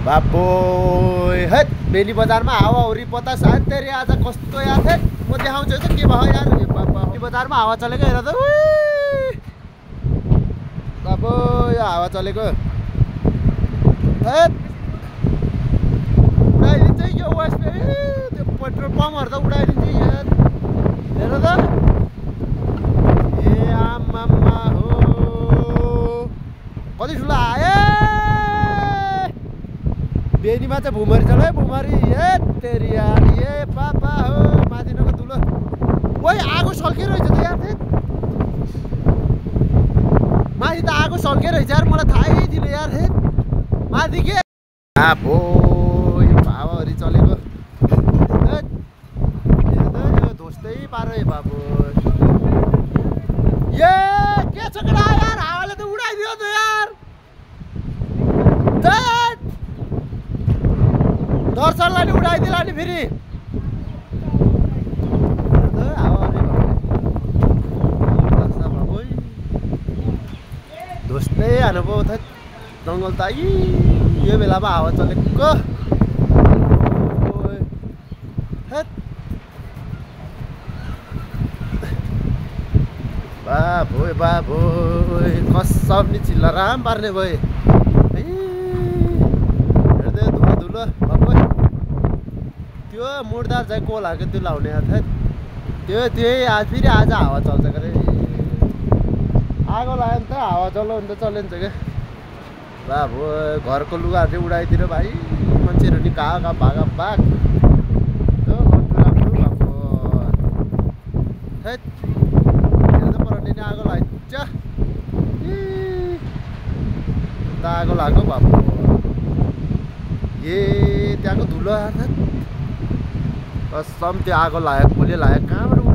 बाबोय hate Beni बजारमा हावाहुरी पता सायद तेरी आज कस्तो यार हेट म देखाउँछु त के भयो यार बाबा बेनी बजारमा हावा चलेको हेर त बाबो यो हावा चलेको हेट उडाइदिन्छ यो वेस्ट त्यो पेट्रोल पम्पहरू त उडाइदिन्छ यार हेर त ए आमामा हो कति ठुलो आयो बेनीमा चाहिँ भुमरी छ है भुमरी ए तेरी यार ए पापा हो माथिनको धुलो ओइ आगो सल्किरहेछ त यार माथि त आगो सल्किरहेछ यार मलाई थाहै थिएन यार हे माथि के आबो यो हावाहरी चलेको यो धोस्दै पारो बाबु ए के छ केटा यार हावाले त उडाइदियो त यार दर्शनलाई नि उडाइदिला नि फेरि धोस्दै हाल्नुभयो त जङ्गल त यो बेलामा हावा चलेको बाबोय बाबोय कसम नि चिल्ला राम पार्ने भयो हेर्दै धुलो धुलो बाबोय त्यो मुर्दार चाहिँ कोलाको त्यो लाउने त्यही आज फेरि आज हावा चल्छ अरे आगो लाग्यो नि त हावा चलाउनु त चलिन्छ क्या बाबो घरको लुगाहरू चाहिँ उडाइदिएर भाइ मान्छेहरू नि कहाँ कहाँ भागा भाग राम्रो भएको हेर्दै पराउने नि आगो लाग्छ आगो लाग्यो बाबु ए त्यहाँको धुलो कसम त्यो आगो लाग्यो खोले लाग्यो कहाँबाट